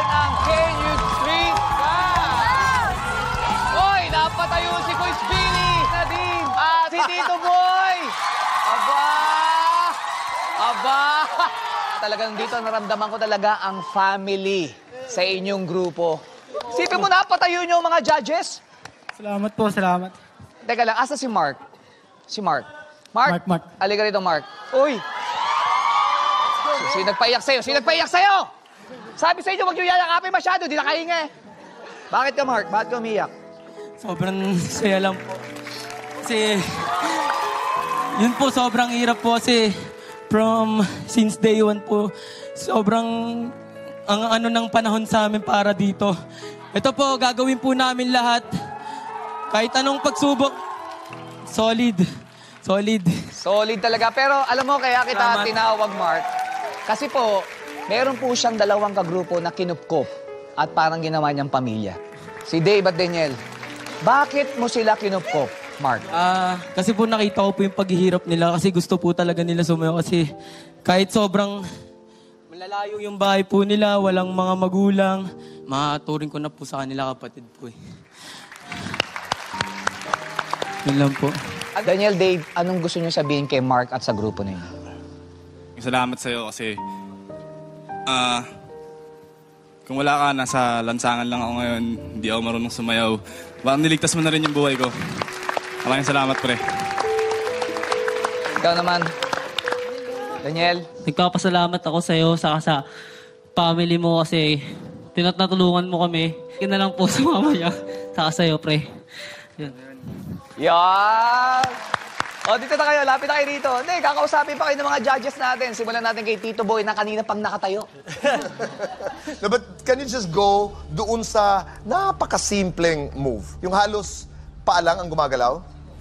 ang Kenyo Street Band. Hoy, napatayo si Kuy Billy, Nadine, at si Tito Boy. Aba. Talagang dito naramdaman ko talaga ang family sa inyong grupo. Sipin mo, napatayo nyo mga judges. Salamat po, salamat. Teka lang, asa si Mark? Si Mark. Mark. Halika rito, Mark. Uy! Sino nagpaiyak sa'yo? Sino nagpaiyak sa'yo? Sabi sa inyo, huwag nyo yayakapin masyado, di nakahinga. Bakit ka, Mark? Bakit ka umiyak? Sobrang saya lang po. Kasi, yun po, sobrang hirap po kasi since day one po, sobrang ang ano ng panahon sa amin para dito. Ito po, gagawin po namin lahat. Kahit anong pagsubok, solid. Solid talaga. Pero alam mo, kaya kita tinawag, Mark. Kasi po, meron po siyang dalawang kagrupo na kinupkop at parang ginawa niyang pamilya. Si Dave at Daniel. Bakit mo sila kinupkop, Mark? Kasi po nakita ko po yung paghihirap nila kasi gusto po talaga nila sumayaw kasi kahit sobrang malalayo yung bahay po nila, walang mga magulang, maturing ko na po sa kanila kapatid po eh. Yun lang po. Daniel, Dave, anong gusto niyo sabihin kay Mark at sa grupo ninyo? Salamat sa'yo kasi kung wala ka, nasa lansangan lang ako ngayon, hindi ako marunong sumayaw. Baka niligtas mo na rin yung buhay ko. Maraming salamat, pre. Ikaw naman, Daniel. Nagpapasalamat ako sa'yo sa family mo kasi tinatulungan mo kami. Yun na lang po sa mama niya. Saka sa'yo, pre. Yun. Yan! O, dito na kayo. Lapit na kayo dito. Hindi, kakausapin pa kayo ng mga judges natin. Simulan natin kay Tito Boy na kanina pang nakatayo. No, but can you just go doon sa napakasimpleng move? Yung halos paa lang ang gumagalaw?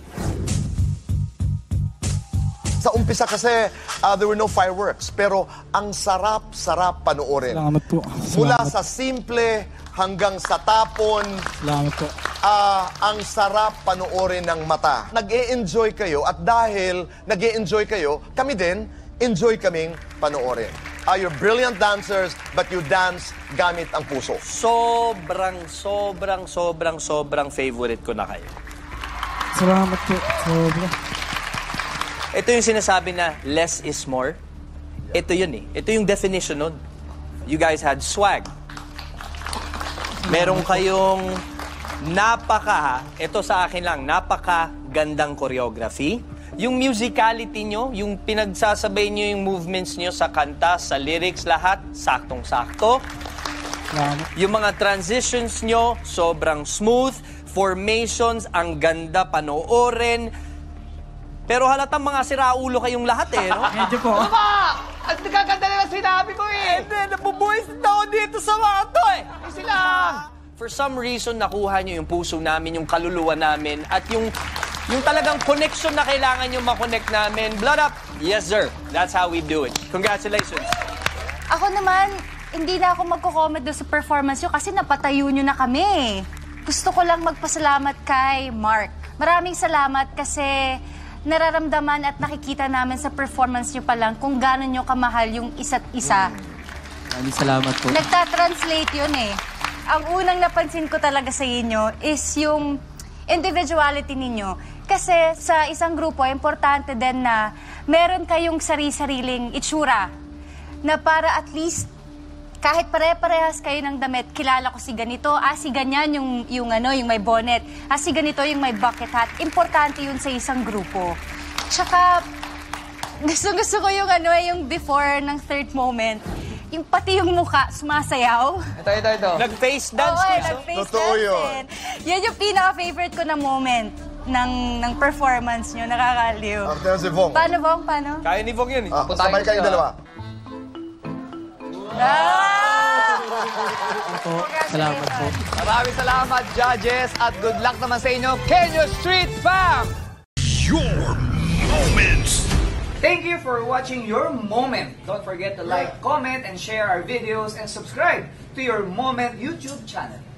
Sa umpisa kasi, there were no fireworks. Pero ang sarap-sarap panoorin. Salamat po. Mula sa simple hanggang sa tapon. Salamat po. Ang sarap panoorin ng mata. Nag-e-enjoy kayo at dahil nag-e-enjoy kayo, kami din, enjoy kaming panoorin. You're brilliant dancers, but you dance gamit ang puso. Sobrang favorite ko na kayo. Salamat po. Sobra. Ito yung sinasabi na less is more. Ito yun eh. Ito yung definition nun. You guys had swag. Meron kayong ito sa akin lang, napaka-gandang choreography. Yung musicality nyo, yung pinagsasabay nyo yung movements nyo sa kanta, sa lyrics, lahat, saktong-sakto. Yung mga transitions nyo, sobrang smooth. Formations, ang ganda panoorin. Pero halatang mga siraulo kayong lahat eh, no? Medyo po. Ano ba? At nagkaganda nila sinabi ko eh. Hindi, nabubuhis na ako dito sa mga to eh. Ay sila. For some reason, nakuha nyo yung puso namin, yung kaluluwa namin, at yung talagang connection na kailangan nyo makonect namin. Blood up! Yes, sir. That's how we do it. Congratulations. Ako naman, hindi na ako magko-comment doon sa performance nyo kasi napatayo nyo na kami. Gusto ko lang magpasalamat kay Mark. Maraming salamat kasi nararamdaman at nakikita namin sa performance nyo pa lang kung gano'n nyo kamahal yung isa't isa. Maraming salamat po. Nagta-translate yun eh. Ang unang napansin ko talaga sa inyo is yung individuality ninyo. Kasi sa isang grupo, importante din na meron kayong sari-sariling itsura na para at least kahit pare-parehas kayo ng damit, kilala ko si ganito, si ganyan yung may bonnet, si ganito yung may bucket hat. Importante yun sa isang grupo. Tsaka, gusto ko yung before ng third moment. Yung pati yung mukha, sumasayaw. Ito. Nag-face dance ko. Nag-face dance. Yan yung pinaka-favorite ko na moment ng performance nyo. Nakakaliw. Arte si Vong. Paano, Vong? Paano? Kaya ni Vong yun eh. Sabay kayong dalawa. Salamat po. Maraming salamat, judges, at good luck naman sa inyo, Kenyo Street Fam! Your moments. Thank you for watching Your Moment. Don't forget to like, comment, and share our videos and subscribe to Your Moment YouTube channel.